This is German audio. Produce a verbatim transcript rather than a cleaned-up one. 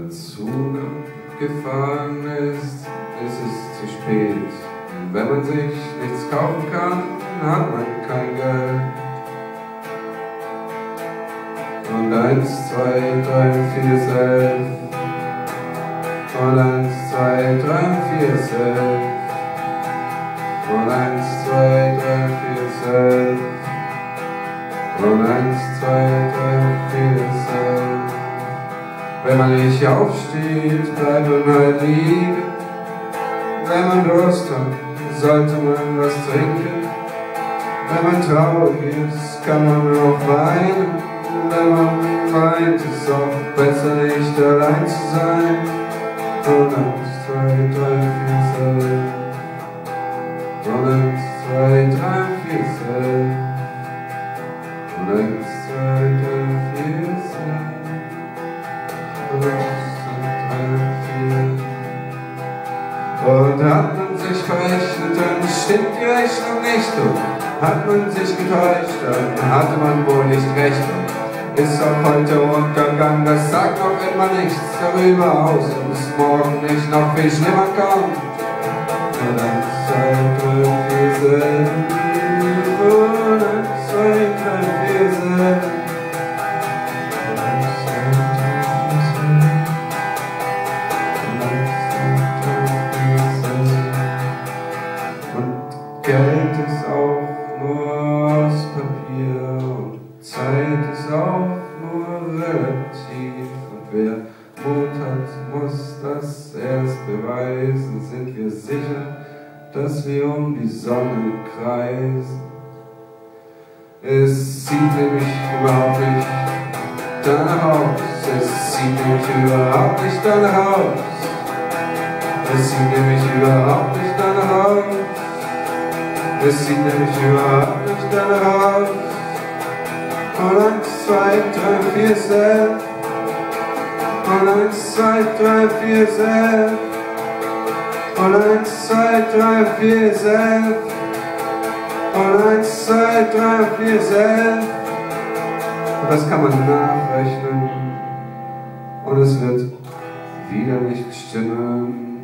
der Zug gefahren ist, ist es zu spät. Und wenn man sich nichts kaufen kann, hat man kein Geld. Und eins, zwei, drei, vier, sechs. Und eins, zwei, drei, vier, sechs. Und eins, zwei, drei, vier, sechs. Und eins, zwei, drei, vier, sechs. Wenn man nicht aufsteht, bleibt man halt liegen. Wenn man Durst hat, sollte man was trinken. Wenn man traurig ist, kann man auch weinen. Wenn man weint, ist es auch besser, nicht allein zu sein. Und eins, zwei, drei, vier, sechs. Und eins, zwei, drei, vier, sechs. Und eins, zwei, drei, vier, sechs. Und eins, zwei, drei, vier. Und hat man sich verrechnet, dann stimmt die Rechnung nicht. Und hat man sich getäuscht, dann hatte man wohl nicht recht. Ist auch heute Untergang, das sagt noch immer nichts darüber aus. Und es morgen nicht noch viel schlimmer kommt. Und eins, zwei, drei, vier, sechs. Und eins, zwei, drei, vier, sechs. Und Geld ist auch nur aus Papier und Zeit ist auch nur relativ. Und wer Mut hat, muss das erst beweisen. Sind wir sicher, dass wir um die Sonne kreisen? Es sieht nämlich überhaupt nicht danach aus. Es sieht nämlich überhaupt nicht danach aus. Es sieht nämlich überhaupt nicht danach aus. Es sieht nämlich überhaupt nicht danach aus. Und eins, zwei, drei, vier, sechs. Und eins, zwei, drei, vier, sechs. Und eins, zwei, drei, vier, sechs. Und eins, zwei, drei, vier, sechs. Und das kann man nachrechnen. Und es wird wieder nicht stimmen.